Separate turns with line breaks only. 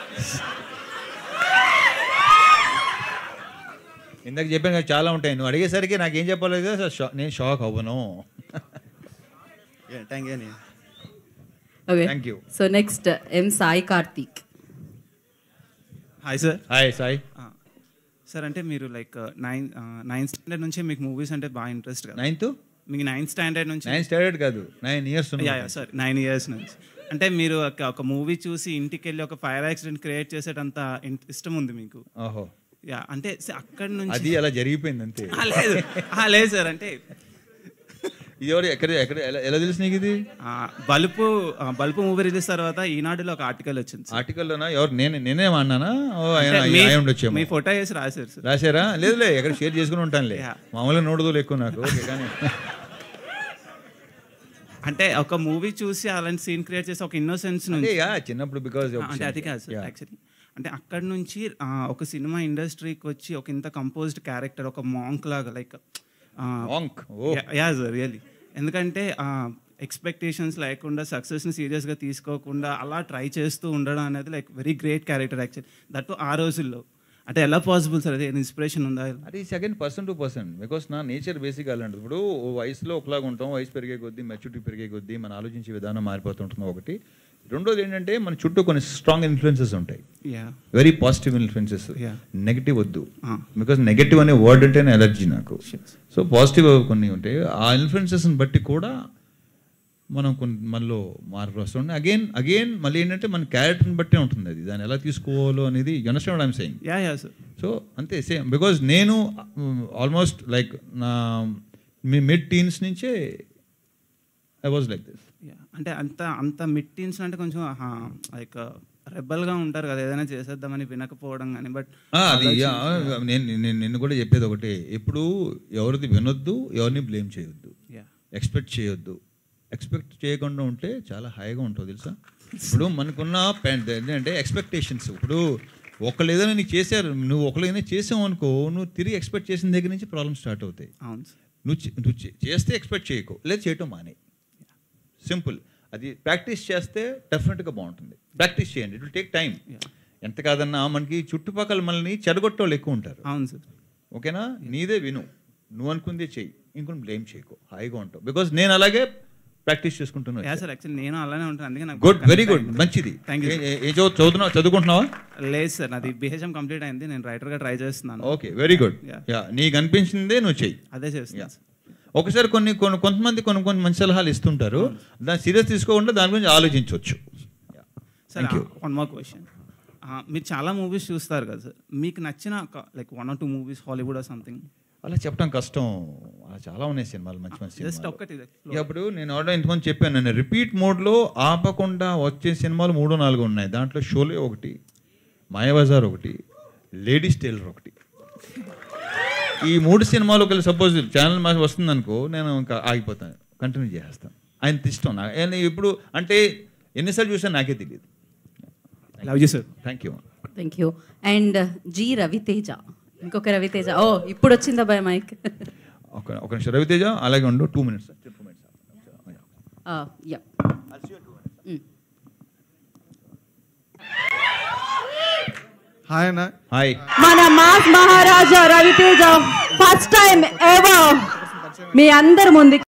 ఇందాక చెప్పాను కదా చాలా ఉంటాయి, నువ్వు అడిగేసరికి నాకేం చెప్పలేదు, నేను షాక్ అవ్వను. Thank you.
So next Sai Karthik.
Hi sir.
Hi Sai.
Sir అంటే మీరు లైక్ నైన్త్ స్టాండర్డ్ నుంచి మీకు మూవీస్ అంటే బాగా ఇంట్రెస్ట్ కదా? మీకు నైన్త్ స్టాండర్డ్ నుంచి?
9th స్టాండర్డ్ కాదు, 9 years.
సార్ 9 years నుంచి. అంటే మీరు ఒక మూవీ చూసి ఇంటికి వెళ్ళి ఒక ఫైర్ యాక్సిడెంట్ క్రియేట్ చేసేటంత ఇష్టం ఉంది మీకు.
ఓహో.
యా, అంటే అక్కడి నుంచి
అది అలా జరిగిపోయింది అంతే.
లేదు సార్, అంటే
ఇది ఎవరు ఎక్కడ ఎక్కడ ఎలా తెలుసు నీకు ఇది?
బల్పు మూవీ రిలీజ్ తర్వాత ఈనాడులో ఒక ఆర్టికల్ వచ్చింది.
ఆర్టికల్లోనా? ఎవరు? నేనే అన్నానా?
మీ ఫోటో వేసి రాశారు సార్.
రాశారా? లేదులే, ఎక్కడ షేర్ చేసుకుని ఉంటానులే, మామూలుగా నోడుదోలు ఎక్కువ నాకు. ఓకే, కానీ
అంటే ఒక మూవీ చూసి అలాంటి సీన్ క్రియేట్ చేసి ఒక ఇన్నోసెన్స్ నుంచి
చిన్నప్పుడు, బికాజ్
అంటే అది కాదు సార్ యాక్చువల్లీ. అంటే అక్కడ నుంచి ఒక సినిమా ఇండస్ట్రీకి వచ్చి ఒక ఇంత కంపోజ్డ్ క్యారెక్టర్, ఒక మాంక్ లాగా లైక్ యా సార్ రియల్లీ. ఎందుకంటే ఎక్స్పెక్టేషన్స్ లేకుండా సక్సెస్ని సీరియస్గా తీసుకోకుండా అలా ట్రై చేస్తూ ఉండడం అనేది like very great character actually. That ఆ రోజుల్లో అంటే ఎలా పాసిబుల్ సార్? అదే ఇన్స్పిరేషన్ ఉందా?
అది second person to person, because నా నేచర్ బేసిక్గా అలాంటి. ఇప్పుడు వయసులో ఒకలాగా ఉంటాం, వయసు పెరిగే కొద్దీ, మెచ్యూరిటీ పెరిగే కొద్దీ మన ఆలోచించే విధానం మారిపోతుంటుంది ఒకటి. రెండోది ఏంటంటే మన చుట్టూ కొన్ని స్ట్రాంగ్ ఇన్ఫ్లుయెన్సెస్ ఉంటాయి, వెరీ పాజిటివ్ ఇన్ఫ్లుయెన్సెస్. నెగిటివ్ వద్దు, బికాస్ నెగిటివ్ అనే వర్డ్ అంటేనే ఎలర్జీ నాకు. సో పాజిటివ్ కొన్ని ఉంటాయి, ఆ ఇన్ఫ్లుయెన్సెస్ని బట్టి కూడా మనం మనలో మార్పు వస్తుంది. అగైన్ మళ్ళీ ఏంటంటే మన క్యారెక్టర్ని బట్టే ఉంటుంది అది, దాన్ని ఎలా తీసుకోవాలో అనేది. You understand what I am saying? So అంతే సేమ్, బికాజ్ నేను ఆల్మోస్ట్ లైక్ నా మిడ్ టీన్స్ నుంచే ఐ వాజ్ లైక్ దిస్.
అంటే అంత మిడ్ టీన్స్ అంటే కొంచెం లైక్ రెబల్గా ఉంటారు కదా, ఏదైనా చేసేద్దామని వినకపోవడం కానీ. బట్
అది నేను కూడా చెప్పేది ఒకటే, ఎప్పుడు ఎవరిది వినొద్దు, ఎవరిని బ్లేమ్ చేయొద్దు, ఎక్స్పెక్ట్ చేయొద్దు. ఎక్స్పెక్ట్ చేయకుండా ఉంటే చాలా హాయిగా ఉంటుంది తెలుసా. ఇప్పుడు మనకున్న ఏంటంటే ఎక్స్పెక్టేషన్స్. ఇప్పుడు ఒకళ్ళు ఏదైనా నీకు చేశారు, నువ్వు ఒకళ్ళు ఏదైనా చేసావు అనుకో, నువ్వు తిరిగి ఎక్స్పెక్ట్ చేసిన దగ్గర నుంచి ప్రాబ్లమ్స్ స్టార్ట్ అవుతాయి. నువ్వు చేస్తే ఎక్స్పెక్ట్ చేయకు, లేదా చేయటం మానే. సింపుల్. అది ప్రాక్టీస్ చేస్తే డెఫినెట్గా బాగుంటుంది. ప్రాక్టీస్ చేయండి, ఇట్ విల్ టేక్ టైం. ఎంత కాదన్నా మనకి చుట్టుపక్కల మనల్ని చెడగొట్టే వాళ్ళు ఎక్కువ ఉంటారు.
అవును సార్.
ఓకేనా? నీదే విను, నువ్వు అనుకుందే చెయ్యి, ఇంకొన్ని బ్లేమ్ చేయకు, హాయిగా ఉంటావు. బికాజ్ నేను అలాగే ప్రాక్టీస్ చేసుకుంటున్నాను.
నేను అలానే ఉంటాను, అందుకే నాకు
గుడ్, వెరీ గుడ్, మంచిది.
Thank you.
చదువుకుంటున్నావా?
లేదు సార్, నాది బిహెచ్ఎం కంప్లీట్ అయింది, నేను రైటర్గా ట్రై చేస్తున్నాను.
Okay, very good. నీకు అనిపించిందే నువ్వు చెయ్యి,
అదే చేస్తున్నాను.
ఒకసారి కొంతమంది కొన్ని మంచి సలహాలు ఇస్తుంటారు, దాన్ని సీరియస్ తీసుకోకుండా దాని గురించి ఆలోచించవచ్చు.
Sir one more question. మీరు చాలా మూవీస్ చూస్తారు కదా సార్, మీకు నచ్చిన like 1 or 2 movies Hollywood or something?
అలా చెప్పడం కష్టం, అలా చాలా ఉన్నాయి సినిమాలు, మంచి మంచి
సినిమాలు.
ఇప్పుడు నేను ఆల్రెడీ ఇంతమంది చెప్పాను, నేను రిపీట్ మోడ్లో ఆపకుండా వచ్చే సినిమాలు 3-4 ఉన్నాయి. దాంట్లో షోలే ఒకటి, మాయాబజార్ ఒకటి, లేడీస్ టైలర్ ఒకటి. ఈ 3 సినిమాలు ఒకవేళ సపోజ్ ఛానల్ మాకు వస్తుంది అనుకో, నేను ఇంకా ఆగిపోతాను, కంటిన్యూ చేస్తాను. ఆయన ఇష్టం నాకు. ఇప్పుడు అంటే ఎన్నిసార్లు చూసాను నాకే తెలియదు.
Love you sir.
Thank
you. And Ravi Teja, ఇంకొక రవి తేజ. ఇప్పుడు వచ్చిందా భయ మైక్?
ఒక నిమిషం రవి తేజ, అలాగే ఉండు. 2 minutes.
హాయ్ అన్న.
హాయ్.
మన mass Maharaja Ravi Teja first time ever మీ అందరి ముందు